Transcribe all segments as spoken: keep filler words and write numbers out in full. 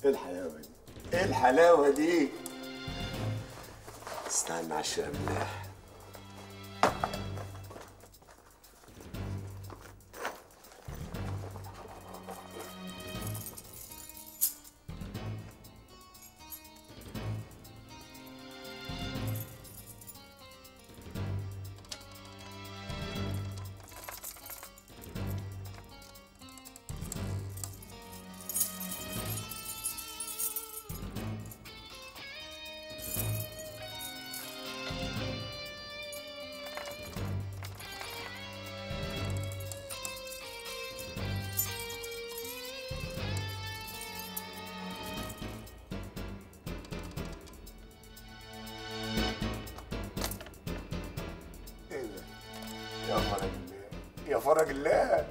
ايه الحلاوه دي؟ ايه الحلاوه دي؟ استنى عشان ملاح. يا فرج الله يا فرج الله.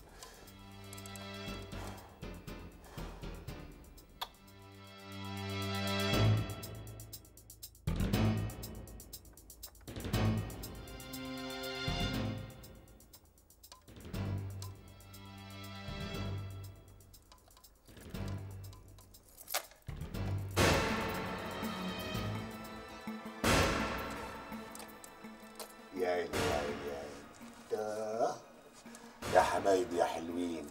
يا عيني يا عيني يا عيني يا حبايبي يا حلوين.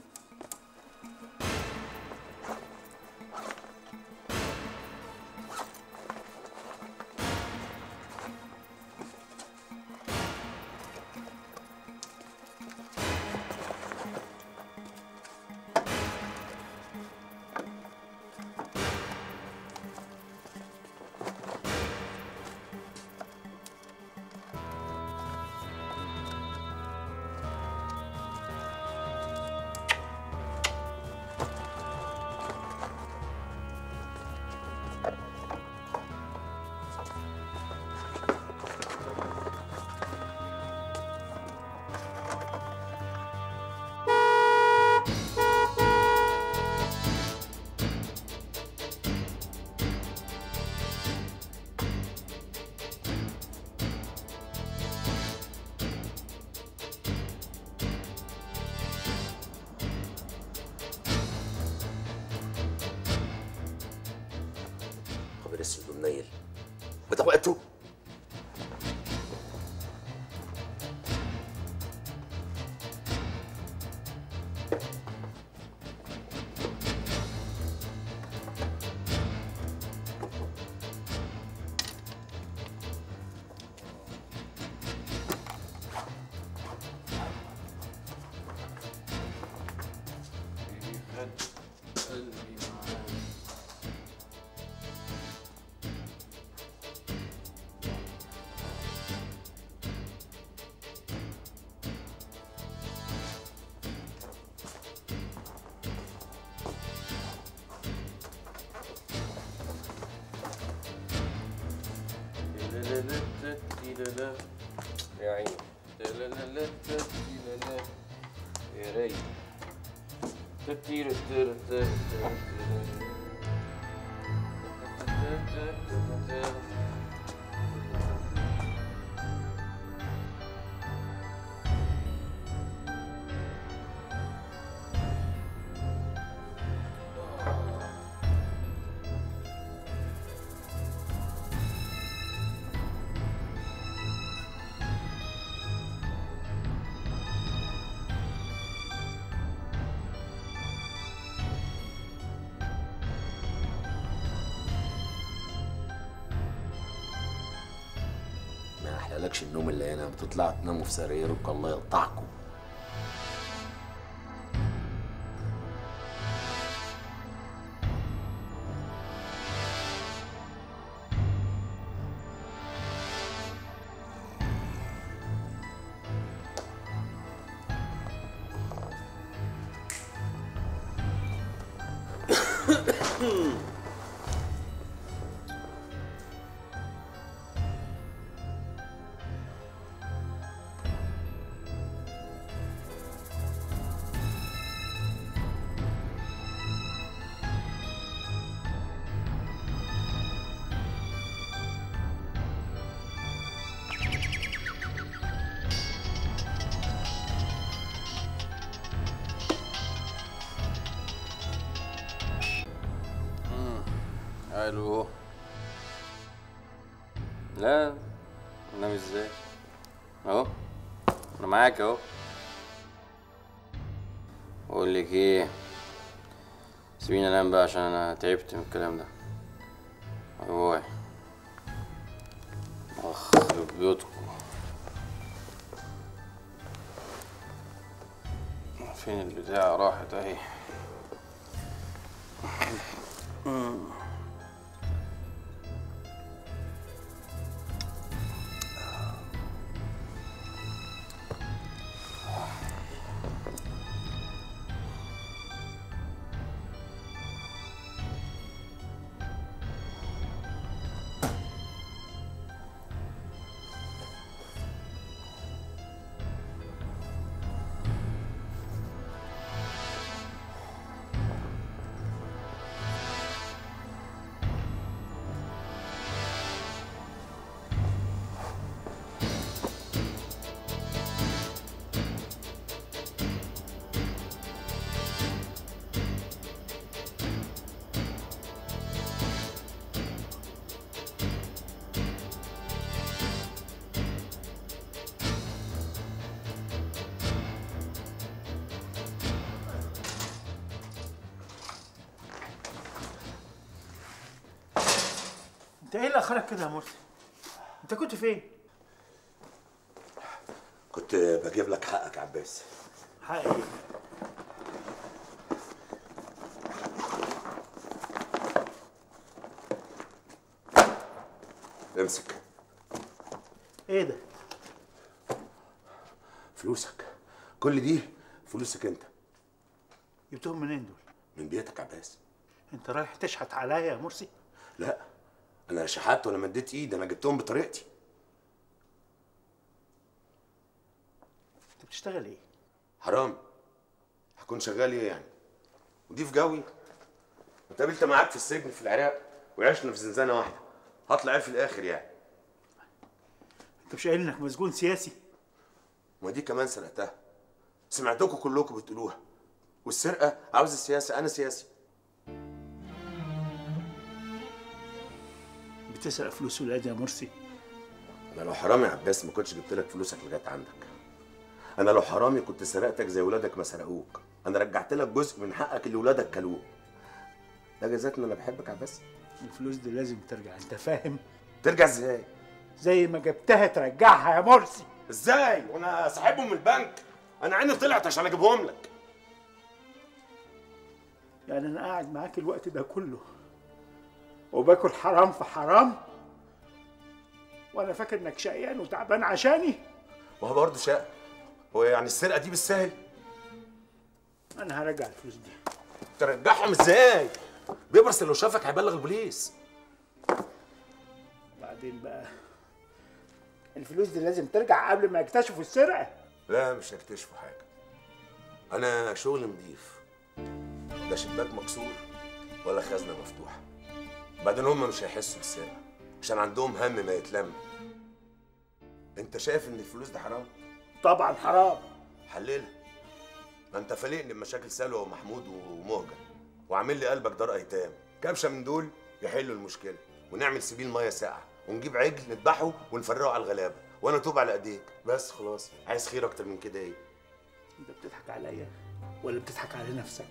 خبر اسود ومنيل وده وقته. يا عيني يا رايق. ما احلالكش النوم اللي هنا بتطلعوا تناموا في سرايركم الله يقطعكم. الو. لا انام ازاي؟ اهو انا معاك اهو. اقول لك ايه، سيبيني انام بقى عشان انا تعبت من الكلام ده. باي. اخ يخرب بيوتكم. فين البتاع؟ راحت اهي. انت ايه اللي اخرك كده يا مرسي؟ انت كنت فين؟ كنت بجيب لك حقك يا عباس. حق ايه؟ امسك. ايه ده؟ فلوسك، كل دي فلوسك انت. جبتهم منين دول؟ من بيتك يا عباس. انت رايح تشحت عليا يا مرسي؟ لا، انا لا شحت ولا مديت ايدي، انا جبتهم بطريقتي. انت بتشتغل ايه؟ حرام، هكون شغال ايه يعني؟ ودي في جوي. اتقابلت معاك في السجن في العراق وعشنا في زنزانه واحده، هطلع ايه في الاخر يعني؟ انت مش قايل انك مسجون سياسي؟ ما دي كمان سرقتها، سمعتكم كلكم بتقولوها. والسرقه عاوز السياسه، انا سياسي. بتسرق فلوس ولادي يا مرسي؟ انا لو حرامي يا عباس ما كنتش جبت لك فلوسك لغايه عندك. انا لو حرامي كنت سرقتك زي ولادك ما سرقوك. انا رجعت لك جزء من حقك اللي ولادك كلوه. ده جزاك ان انا بحبك يا عباس. الفلوس دي لازم ترجع، انت فاهم؟ ترجع ازاي؟ زي ما جبتها ترجعها يا مرسي. ازاي وانا ساحبهم من البنك؟ انا عيني طلعت عشان اجيبهم لك. يعني انا قاعد معاك الوقت ده كله وباكل حرام في حرام وانا فاكر انك شقيان وتعبان عشاني؟ ما هو برضه شقه. هو يعني السرقه دي بالسهل؟ انا هرجع الفلوس دي. ترجعهم ازاي؟ بيبرس لو شافك هيبلغ البوليس. بعدين بقى الفلوس دي لازم ترجع قبل ما يكتشفوا السرقه. لا مش هيكتشفوا حاجه، انا شغل نضيف، لا شباك مكسور ولا خزنه مفتوحه. بعدين هم مش هيحسوا بالسرقه عشان عندهم هم ما يتلم. انت شايف ان الفلوس دي حرام؟ طبعا حرام. حللها. ما انت فالقني بمشاكل سلوى ومحمود ومهجر وعامل لي قلبك دار ايتام. كبشه من دول يحلوا المشكله ونعمل سبيل ميه ساقعه ونجيب عجل نذبحه ونفرقه على الغلابه وانا اتوب على ايديك. بس خلاص، عايز خير اكتر من كده ايه؟ انت بتضحك عليا ولا بتضحك على نفسك؟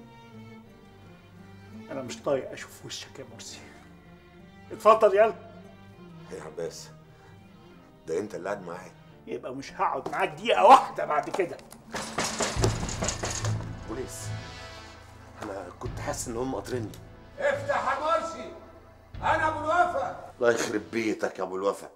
انا مش طايق اشوف وشك يا مرسي. اتفضل يلا. يا عباس، ده انت اللي قاعد معايا. يبقى مش هقعد معاك دقيقه واحده بعد كده. بوليس، انا كنت حاسس ان هم قاطريني. افتح يا مرسي، انا ابو الوفا. الله يخرب بيتك يا ابو الوفا.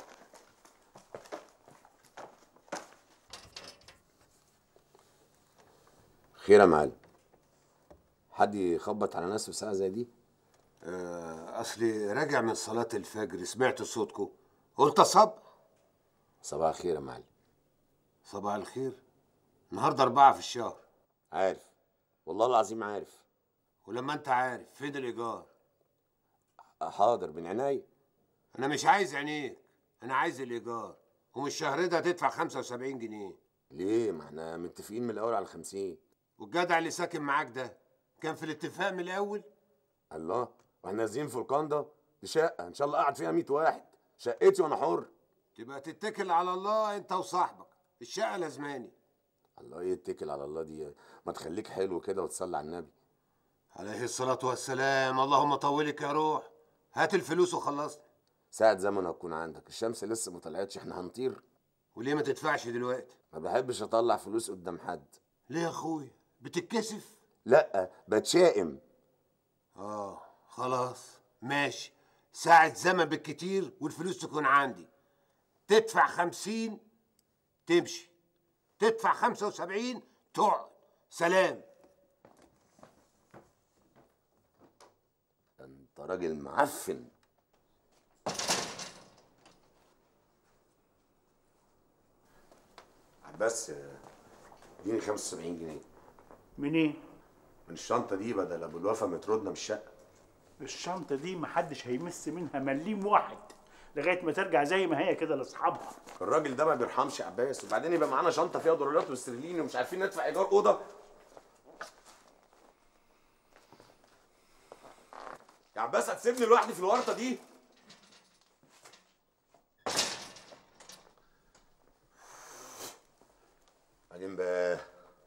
خير يا معلم، حد يخبط على ناس في ساعة زي دي؟ آه، اصلي راجع من صلاة الفجر سمعت صوتكم قلت اصب. صباح الخير يا معلم. صباح الخير. النهارده أربعة في الشهر. عارف، والله العظيم عارف. ولما انت عارف فين الايجار؟ حاضر من عينيا. انا مش عايز عينيك، انا عايز الايجار. ومن الشهر ده هتدفع خمسة وسبعين جنيه. ليه؟ ما احنا متفقين من الاول على خمسين. والجدع اللي ساكن معاك ده كان في الاتفاق من الاول؟ الله، واحنا نازلين في القنده دي شقه ان شاء الله قاعد فيها مية واحد، شقتي وانا حر. تبقى تتكل على الله انت وصاحبك، الشقه لازماني. الله يتكل على الله دي، ما تخليك حلو كده وتصلي على النبي عليه الصلاه والسلام. اللهم طولك يا روح. هات الفلوس وخلصنا. ساعة زمن هتكون عندك، الشمس لسه ما طلعتش، احنا هنطير. وليه ما تدفعش دلوقتي؟ ما بحبش اطلع فلوس قدام حد. ليه يا اخويا؟ بتتكسف؟ لا بتشائم. اه خلاص ماشي، ساعة زمن بالكتير والفلوس تكون عندي. تدفع خمسين تمشي، تدفع خمسة وسبعين تقعد. سلام. انت راجل معفن. بس اديني خمسة وسبعين جنيه. منين؟ من الشنطه دي، بدل ابو الوفا ما يطردنا من الشقه. الشنطه دي محدش هيمس منها مليم واحد لغايه ما ترجع زي ما هي كده لاصحابها. الراجل ده ما بيرحمش يا عباس، وبعدين يبقى معانا شنطه فيها دولارات واسترليني ومش عارفين ندفع ايجار اوضه. يا عباس هتسيبني لوحدي في الورطه دي؟ بعدين بقى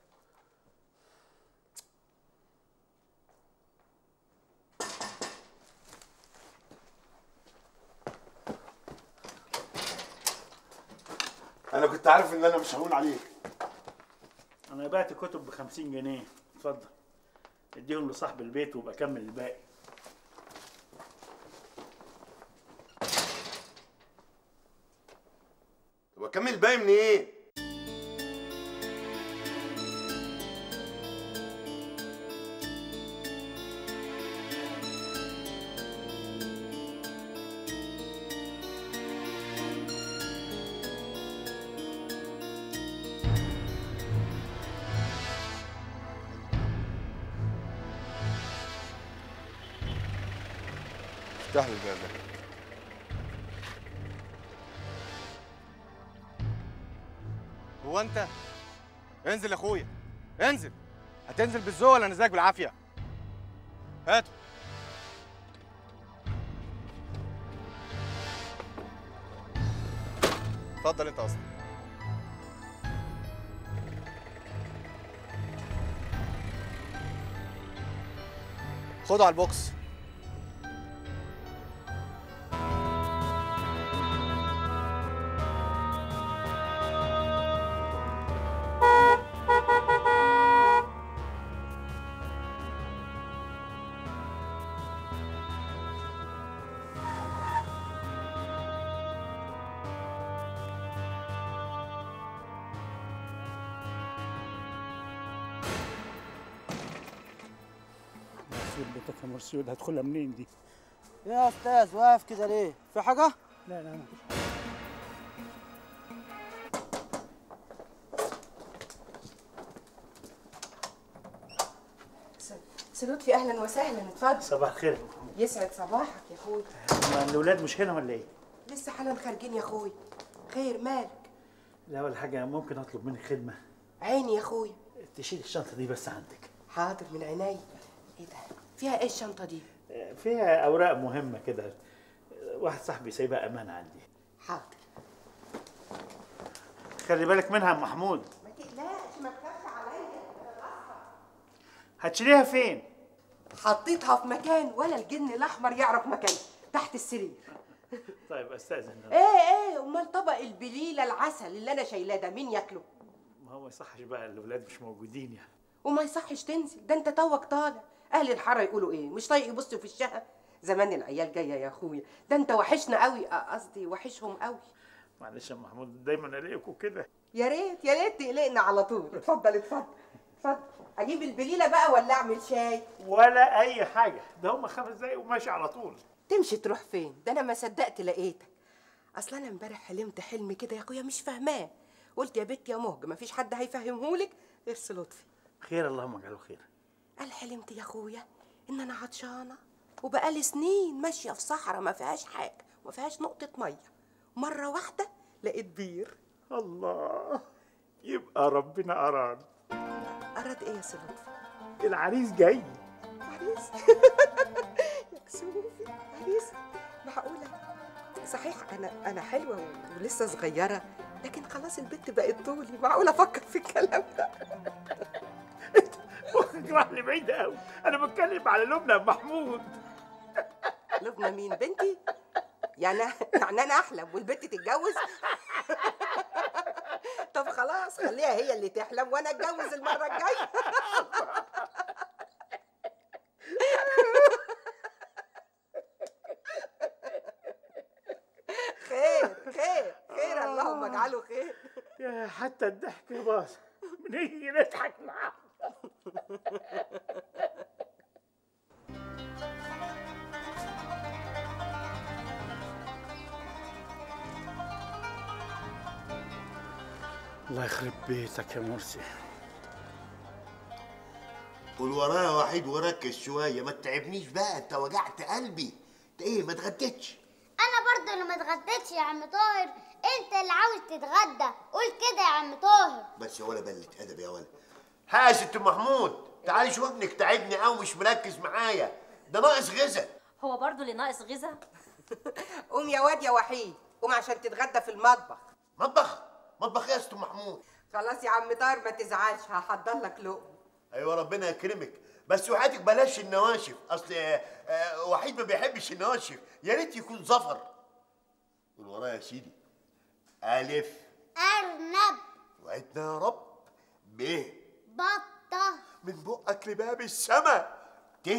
انا كنت عارف ان انا مش هقول عليك. انا بعت كتب بخمسين جنيه، اتفضل اديهم لصاحب البيت وابقى كمل الباقي. طب اكمل الباقي منين؟ إيه؟ افتح لي الباب ده. هو انت انزل يا اخويا انزل. هتنزل بالذوق ولا نزلك بالعافيه؟ هاته. اتفضل انت اصلا. خده على البوكس. بيتك يا مرسيود، هدخلها منين دي؟ يا استاذ واقف كده ليه؟ في حاجة؟ لا لا مفيش. سي لطفي اهلا وسهلا، اتفضل. صباح الخير يا محمود. يسعد صباحك يا اخوي. ما الاولاد مش هنا ولا ايه؟ لسه حالا خارجين يا اخوي. خير مالك؟ لا ولا حاجه، ممكن اطلب منك خدمه؟ عيني يا اخويا. تشيل الشنطه دي بس عندك. حاضر من عيني. ايه ده؟ فيها ايه الشنطه دي؟ فيها اوراق مهمه كده، واحد صاحبي سايبها امانه عندي. حاضر. خلي بالك منها يا محمود. ما تقلقش، ما تخافش عليا. هتشيليها فين؟ حطيتها في مكان ولا الجن الاحمر يعرف مكانها، تحت السرير. طيب استاذن. ايه ايه امال طبق البليله العسل اللي انا شايلاه ده مين ياكله؟ ما هو ما يصحش بقى، الاولاد مش موجودين يعني. وما يصحش تنزل، ده انت توك طالع. اهل الحاره يقولوا ايه؟ مش طايق يبصوا في الشقه؟ زمان العيال جايه يا اخويا، ده انت وحشنا قوي، قصدي وحشهم قوي. معلش يا محمود، دايما الاقيكوا كده. يا ريت يا ريت تقلقنا على طول. اتفضل اتفضل اتفضل. اجيب البليله بقى ولا اعمل شاي؟ ولا اي حاجه، ده هم خمس دقايق وماشي على طول. تمشي تروح فين؟ ده انا ما صدقت لقيتك. اصل انا امبارح حلمت حلم كده يا اخويا مش فاهماه. قلت يا بنت يا مهج مفيش حد هيفهمهولك غير سي لطفي. خير، اللهم اجعله خير. قال حلمت يا اخويا ان انا عطشانه وبقالي سنين ماشيه في صحراء ما فيهاش حاجه وما فيهاش نقطه ميه، مره واحده لقيت بير. الله، يبقى ربنا اراد. اراد ايه يا سي لطفي؟ العريس جاي. عريس؟ سوفي عريس، معقولة؟ صحيح أنا أنا حلوة ولسه صغيرة، لكن خلاص البنت بقت طولي، معقولة أفكر في الكلام ده؟ مخك راح لبعيد قوي، أنا بتكلم على لبنى يا محمود. لبنى مين؟ بنتي؟ يعني يعني أنا أحلم والبنت تتجوز؟ طب خلاص خليها هي اللي تحلم وأنا أتجوز المرة الجاية. خير خير خير، اللهم اجعله خير. يا حتى الضحك باظ، بنيجي نضحك معاه. الله يخرب بيتك يا مرسي. قول ورايا وحيد وركز شويه، ما تتعبنيش بقى، انت وجعت قلبي. انت ايه ما اتغديتش؟ انا برضه اللي ما اتغديتش يا عم طاهر، انت اللي عاوز تتغدى، قول كده يا عم طاهر. بس يا ولا بلة ادب يا ولا. ها يا ست محمود، تعالي شوف ابنك تعبني قوي، مش مركز معايا، ده ناقص غذا. هو برضه اللي ناقص غذا؟ قوم يا واد يا وحيد، قوم عشان تتغدى في المطبخ. مطبخ؟ مطبخ ايه يا ست محمود؟ خلاص يا عم طاهر ما تزعلش، هحضر لك لقمه. ايوه ربنا يكرمك، بس وحياتك بلاش النواشف، اصل آه وحيد ما بيحبش النواشف، يا ريت يكون ظفر. قول ورايا يا سيدي. الف ارنب. وعدنا يا رب. ب بطه. من بقك لباب السما. ت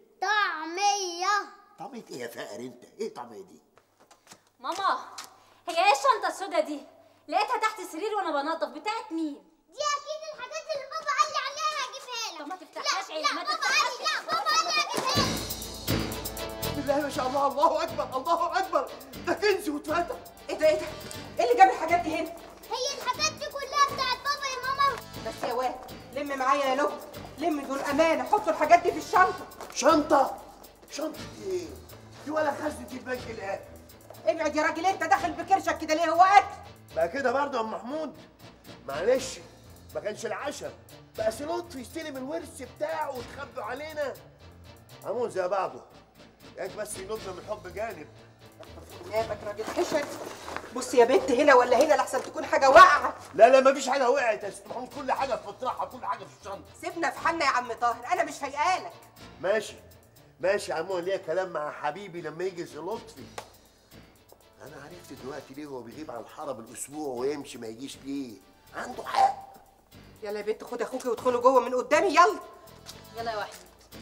طعميه. طعميه ايه يا فقر انت؟ ايه طعميه دي؟ ماما، هي ايه الشنطه السودا دي؟ لقيتها تحت السرير وانا بنظف، بتاعت مين؟ دي اكيد الحاجات اللي بابا قال لي عليها هجيبها لك. طب ما تفتحهاش عيني، ما بابا قال تفتحهاش. لي لا بابا قال لي هجيبها لك. بسم الله ما شاء الله، الله اكبر الله اكبر، ده كنز واتفتح. ايه ده ايه ده؟ ايه اللي جاب الحاجات دي هنا؟ هي الحاجات دي كلها بتاعت بابا يا ماما. بس يا واد لم معايا يا لب، لم دول امانه، حطوا الحاجات دي في الشنطه. شنطه؟ شنطه ايه؟ دي ولا خزنه البنك الاهلي. ابعد يا راجل، انت داخل بكرشك كده ليه؟ هو اكل بقى كده برضه يا ام محمود؟ معلش ما كانش العشاء، بقى سي لطفي يستلم الورث بتاعه وتخبوا علينا. عمون زي بعضه، ياك بس ينضنا من الحب جانب. نابك راجل حشر. بص يا بنت، هنا ولا هنا لحسن تكون حاجه واقعه. لا لا مفيش حاجه وقعت يا ست محمود، كل حاجه في مطرحها، كل حاجه في الشنطه. سيبنا في حالنا يا عم طاهر، انا مش فايقالك. ماشي ماشي يا عمون، ليا كلام مع حبيبي لما يجي سي لطفي. انا عرفت دلوقتي ليه هو بيغيب عن الحاره بالاسبوع ويمشي ما يجيش ليه، عنده حق. يلا يا بنت خد اخوكي وادخلوا جوه من قدامي، يلا يلا يا وحيد.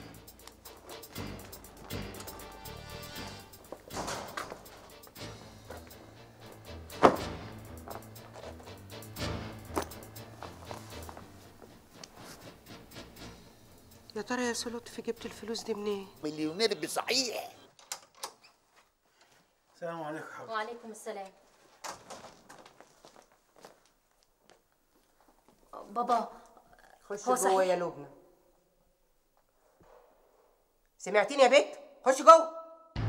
يا ترى يا سي لطفي جبت الفلوس دي منين؟ مليونير بصحيح. السلام عليكم يا حبيبي. وعليكم السلام. بابا خش هو جوه صحيح؟ يا لبنى. سمعتيني يا بنت؟ خش جوه.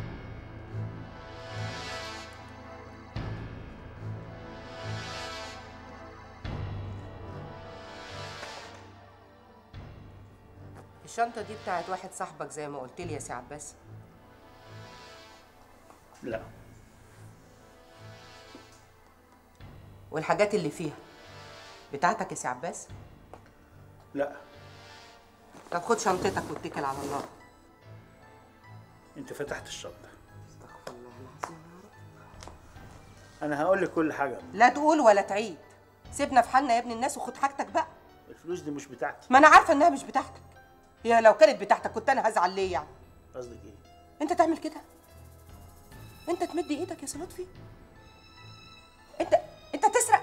الشنطة دي بتاعت واحد صاحبك زي ما قلت لي يا سي عباس. لا. والحاجات اللي فيها بتاعتك يا سي عباس؟ لا. طب خد شنطتك واتكل على الله. انت فتحت الشنطه. استغفر الله العظيم يا رب. انا هقول لك كل حاجه. لا تقول ولا تعيد، سيبنا في حالنا يا ابن الناس وخد حاجتك بقى. الفلوس دي مش بتاعتي. ما انا عارفه انها مش بتاعتك، هي لو كانت بتاعتك كنت انا هزعل ليه يعني؟ قصدك ايه؟ انت تعمل كده؟ انت تمد ايدك يا سي لطفي؟ انت انت تسرق؟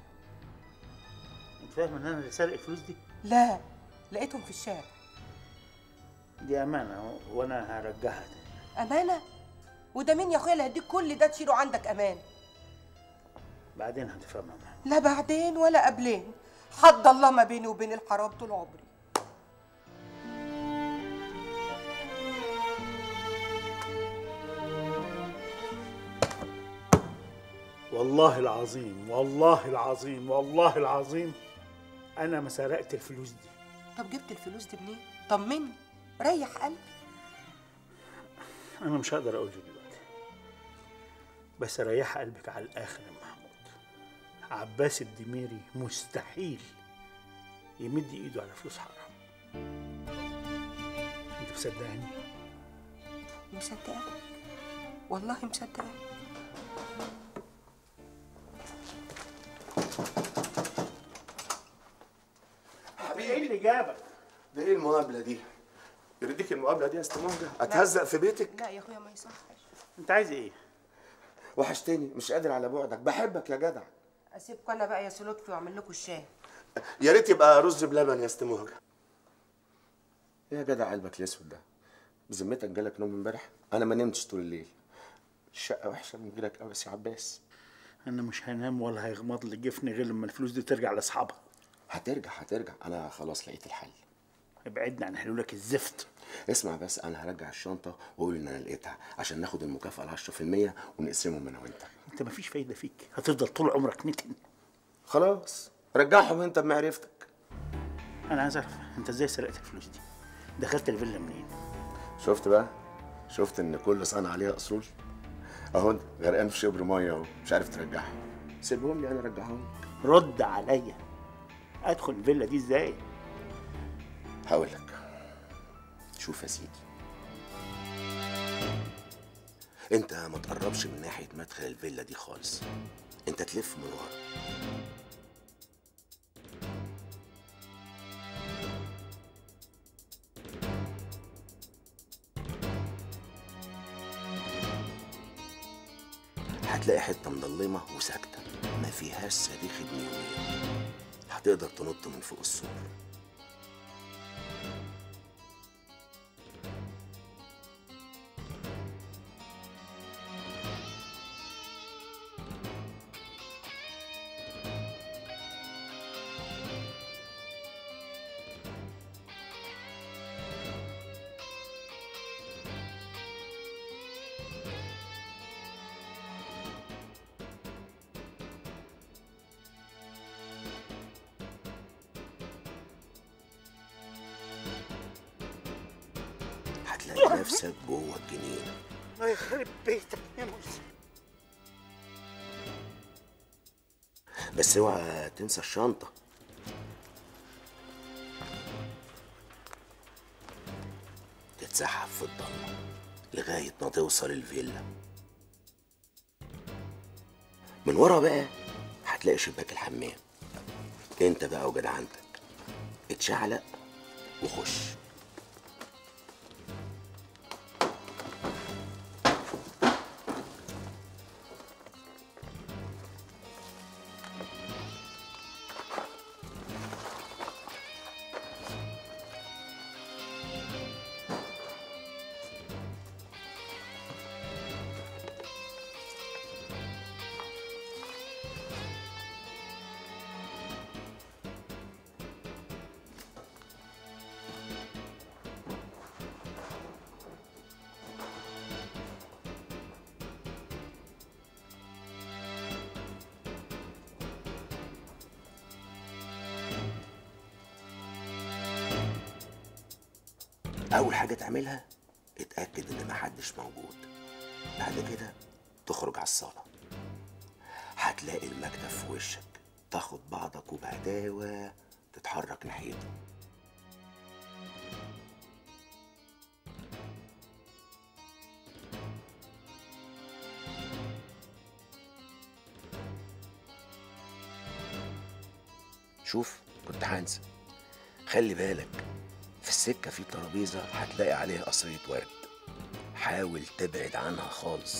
انت فاهم ان انا اللي سارق الفلوس دي؟ لا، لقيتهم في الشارع. دي امانه وانا هرجعها تاني. امانه؟ وده مين يا اخويا اللي هيديك كل ده تشيله عندك امان؟ بعدين هتفهمها. لا بعدين ولا قبلين، حد الله ما بيني وبين الحرام طول عمري. والله العظيم والله العظيم والله العظيم انا ما سرقت الفلوس دي. طب جبت الفلوس دي منين؟ طمني، ريح قلبي. انا مش هقدر اقول دلوقتي، بس ريح قلبك على الاخر يا محمود. عباس الدميري مستحيل يمد ايده على فلوس حرام. انت مصدقاني؟ مصدقك والله مصدقك. حبيبي ايه اللي جابك؟ ده ايه المقابله دي؟ يرضيك المقابله دي يا استاذ مهجة؟ اتهزق في بيتك؟ لا يا اخويا ما يصحش. انت عايز ايه؟ وحشتني، مش قادر على بعدك، بحبك يا جدع. اسيبكم انا بقى يا سي لطفي واعمل لكم الشاي. يا ريت يبقى رز بلبن يا استاذ مهجة. ايه يا جدع قلبك الاسود ده؟ بذمتك جالك نوم امبارح؟ انا ما نمتش طول الليل. الشقه وحشه من غيرك قوي يا سي عباس. انا مش هنام ولا هيغمض لي جفني غير لما الفلوس دي ترجع لاصحابها. هترجع هترجع، انا خلاص لقيت الحل. ابعدنا عن حلولك الزفت. اسمع بس، انا هرجع الشنطه واقول ان انا لقيتها عشان ناخد المكافاه ال عشرة في المية ونقسمهم انا وانت. انت مفيش فايده فيك، هتفضل طول عمرك نتن. خلاص رجعهم انت بمعرفتك. انا عايز اعرف انت ازاي سرقت الفلوس دي؟ دخلت الفيلا منين؟ شفت بقى؟ شفت ان كل صنع عليها اصول؟ اهو انت غرقان في شبر ميه اهو، مش عارف ترجعها. سيبهم لي انا ارجعهم. رد عليا، ادخل الفيلا دي ازاي؟ هقول لك. شوف يا سيدي، انت ما تقربش من ناحيه مدخل الفيلا دي خالص، انت تلف من ورا. هتلاقي حته مضلمه وساكته ما فيهاش صريخ ابن يومين، هتقدر تنط من فوق السور. هتلاقي نفسك جوه الجنينه. الله يخرب بيتك يا موسى. بس اوعى تنسى الشنطه. تتسحب في الضلمه لغايه ما توصل الفيلا. من ورا بقى هتلاقي شباك الحمام. انت بقى وجدعنتك اتشعلق وخش. أول حاجة تعملها اتأكد إن محدش موجود. بعد كده تخرج على الصالة، هتلاقي المكتب في وشك، تاخد بعضك وبهداوة تتحرك ناحيته. شوف كنت هنسى، خلي بالك في السكة في ترابيزة هتلاقي عليها قصرية ورد، حاول تبعد عنها خالص.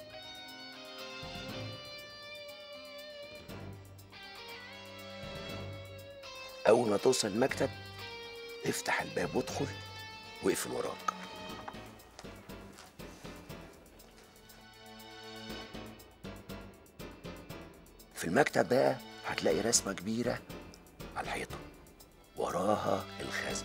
أول ما توصل المكتب افتح الباب وادخل واقفل وراك. في المكتب بقى هتلاقي رسمة كبيرة على الحيطة، وراها الخزنة.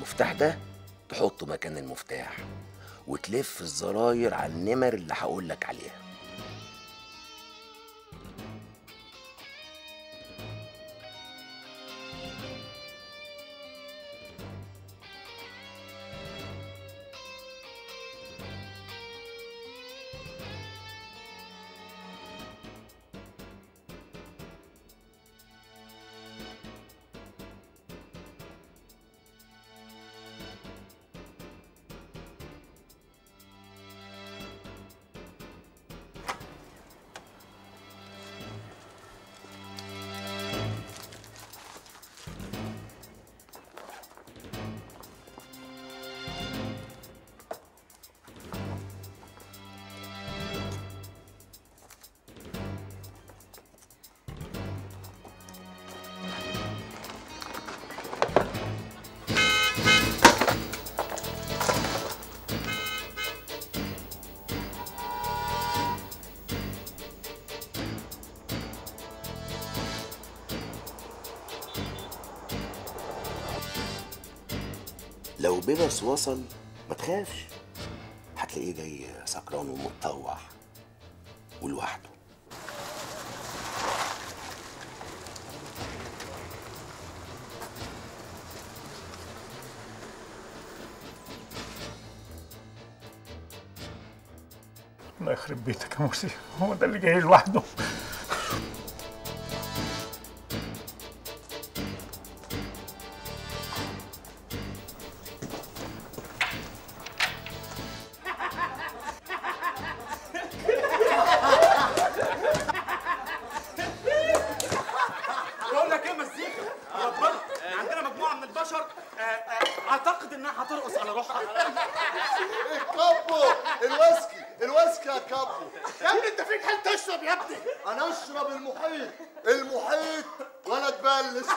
المفتاح ده تحطه مكان المفتاح وتلف الزراير على النمر اللي هقولك عليها. لو بيبس وصل ما تخافش، هتلاقيه جاي سكران ومتطوع ولوحده. الله يخرب بيتك يا مرسي، هو ده اللي جاي لوحده؟ بقول لك ايه مزيكا ربنا، عندنا مجموعه من البشر آه، آه، اعتقد انها هترقص على روحها. الكابو الويسكي الويسكي يا كابو. يا ابني انت فيك حل تشرب يا ابني. انا اشرب المحيط المحيط ولا تبلش.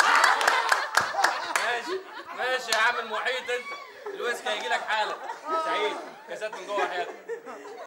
ماشي ماشي يا عم المحيط، انت الويسكي هيجي لك حاله. سعيد كاسات من جوه حياتك.